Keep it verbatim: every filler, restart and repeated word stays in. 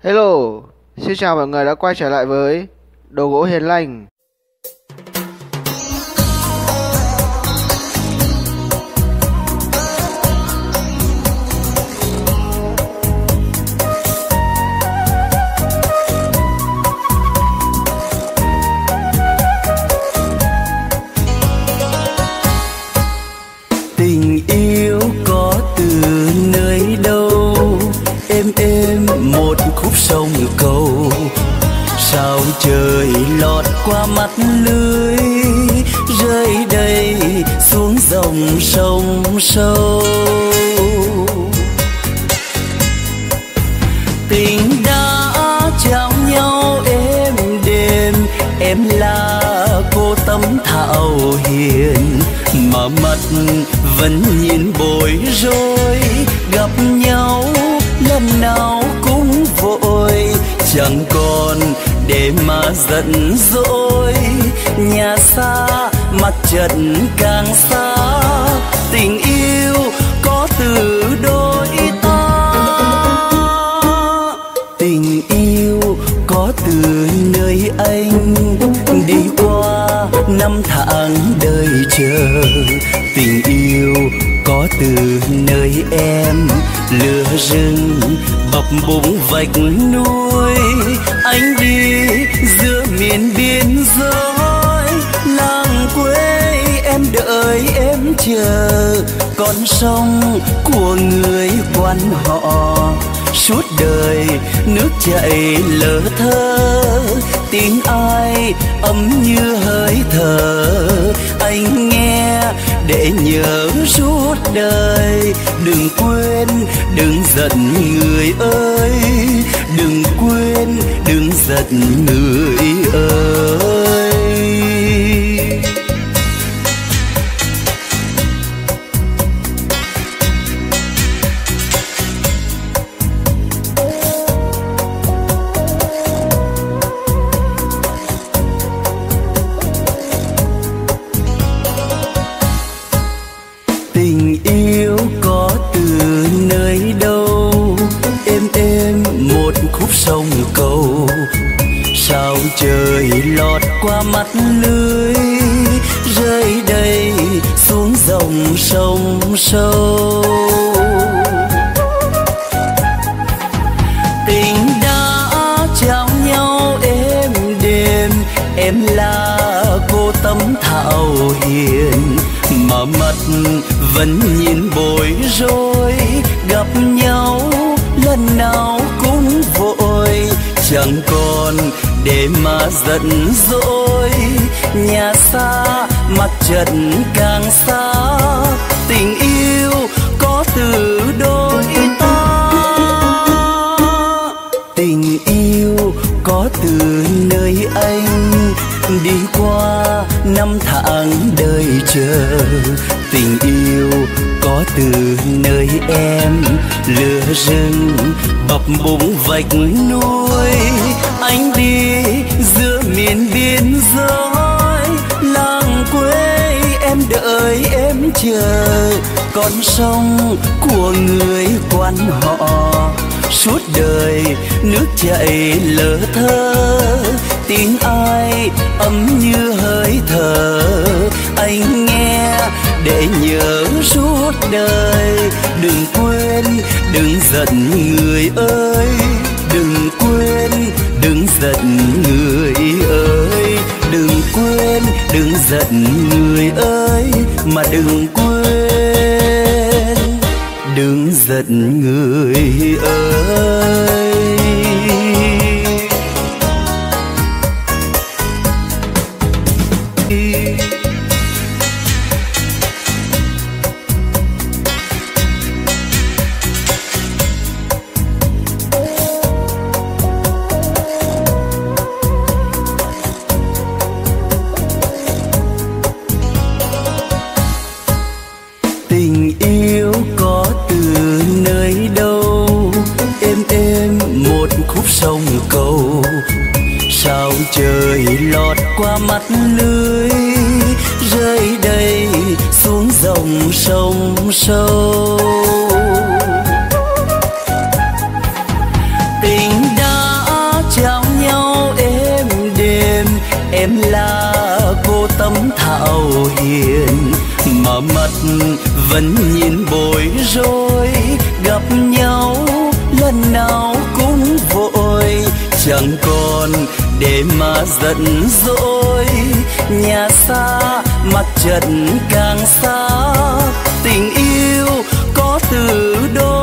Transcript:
Hello, xin chào mọi người đã quay trở lại với Đồ Gỗ Hiền Lành. Tình yêu có từ nơi đâu, êm êm một khúc sông cầu. Sao trời lọt qua mắt lưới, rơi đầy xuống dòng sông sâu. Tình đã trao nhau êm đềm, em là cô tấm thảo hiền, mà mắt vẫn nhìn bối rối. Gặp nhau lần nào cũng vội, chẳng còn để mà giận dỗi. Nhà xa mặt trận càng xa, tình yêu có từ đôi ta. Tình yêu có từ nơi anh đi qua năm tháng đời chờ. Tình yêu có từ nơi em lửa rừng bập bùng vạch núi. Anh đi giữa miền biên giới, làng quê em đợi em chờ. Con sông của người quan họ, suốt đời nước chảy lỡ thơ. Tiếng ai ấm như hơi thở, anh nghe để nhớ suốt đời. Đừng quên, đừng giận người ơi, đừng quên, đừng giận người ơi. Tình yêu có từ nơi đâu, êm êm một khúc sông cầu. Sao trời lọt qua mắt lưới, rơi đầy xuống dòng sông sâu. Tình đã trao nhau êm đềm, em là cô tấm thảo hiền, mà mắt vẫn nhìn bối rối. Gặp nhau lần nào cũng vội, chẳng còn để mà giận dỗi. Nhà xa mặt trận càng xa, tình yêu có từ đôi ta. Tình yêu có từ nơi anh đi qua năm tháng đời chờ. Tình yêu có từ nơi em lửa rừng bập bùng vạch núi. Anh đi giữa miền biên giới, làng quê em đợi em chờ. Con sông của người quan họ, suốt đời nước chảy lỡ thơ. Tiếng ai ấm như hơi thở, anh nghe để nhớ suốt đời. Đừng quên, đừng giận người ơi, đừng quên, đừng giận người ơi. Đừng quên, đừng giận người ơi, mà đừng quên, đừng giận người ơi. Tình yêu có từ nơi đâu, êm êm một khúc sông cầu. Sao trời lọt qua mắt lưới, rơi đầy xuống dòng sông sâu. Tình đã là cô tấm thảo hiền, mà mắt vẫn nhìn bối rối. Gặp nhau lần nào cũng vội, chẳng còn để mà giận dỗi. Nhà xa mặt trận càng xa, tình yêu có từ đôi.